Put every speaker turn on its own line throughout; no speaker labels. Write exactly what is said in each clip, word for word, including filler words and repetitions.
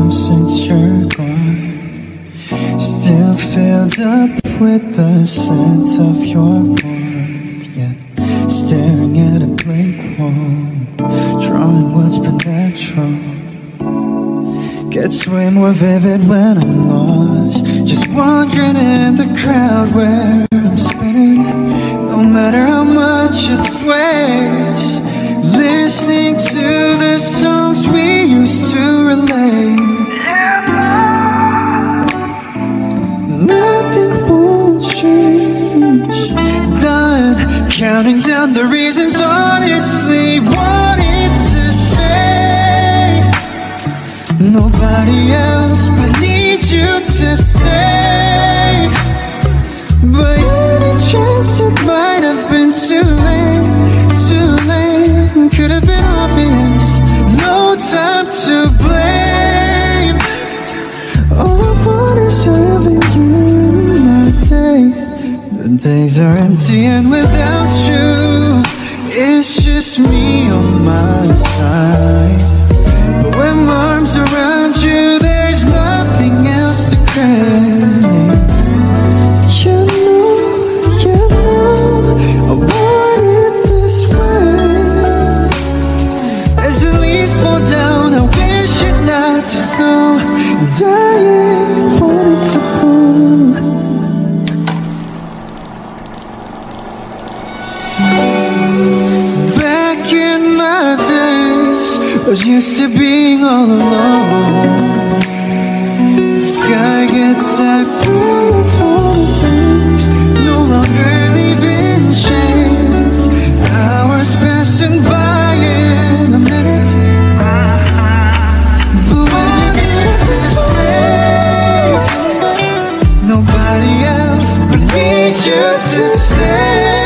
time since you're gone. Still filled up with the scent of your warmth, yet staring at a blank wall, drawing what's been natural. Gets way more vivid when I'm lost, just wandering in the crowd where I'm spinning. No matter how much it sways, listening to the songs we used to relate. Nothing won't change. Done counting down the reasons, honestly wanted to say nobody else but need you to stay. But any chance it might have been too late, too late. Could have been obvious, no time to blame. All I want is having you in my day. The days are empty and without you, it's just me on my side. But when my arms around you, there's nothing else to crave. You know, you know, I want it this way. As the leaves fall down, I wish it not to snow. And I ain't wanting to go. Back in my days, I was used to being all alone. The sky gets like full of things, no longer leaving chains. Hours passing by in a minute, but when it's exist, nobody else but needs you to stay.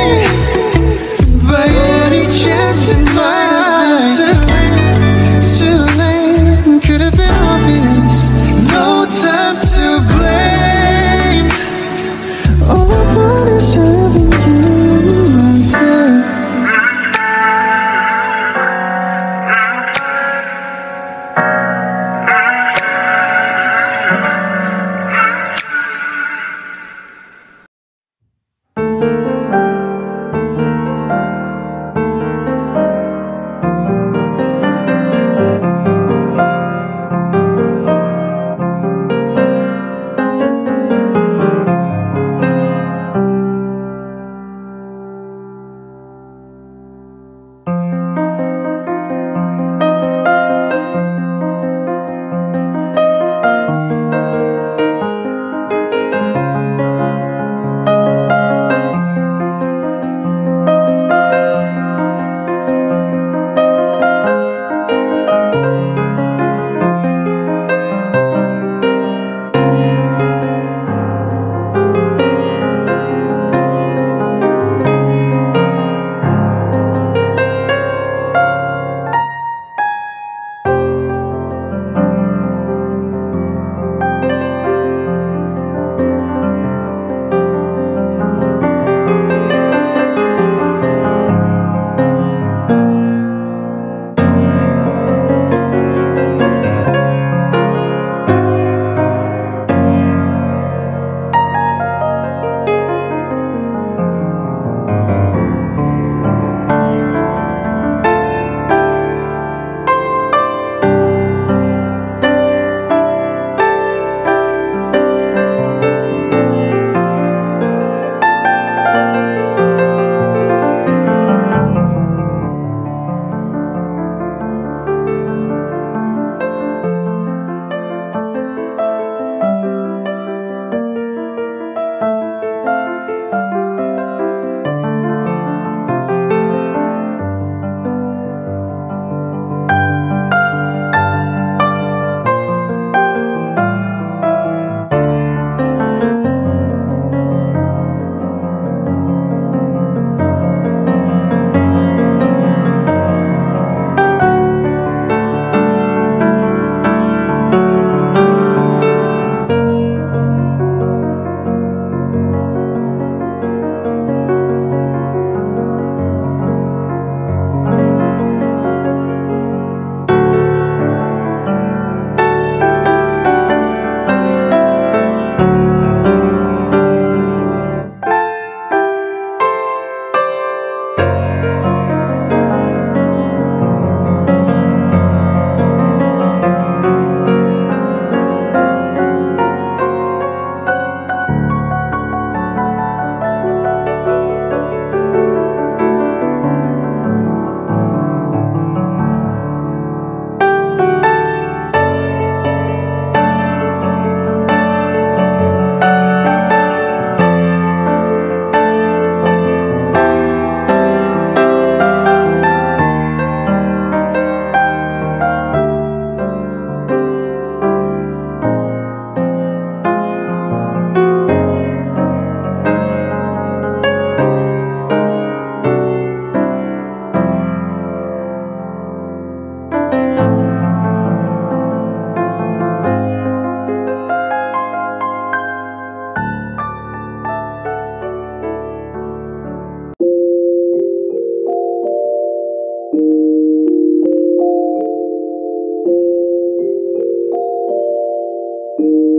By any chance in my eyes, too late, too late. Could have been
you.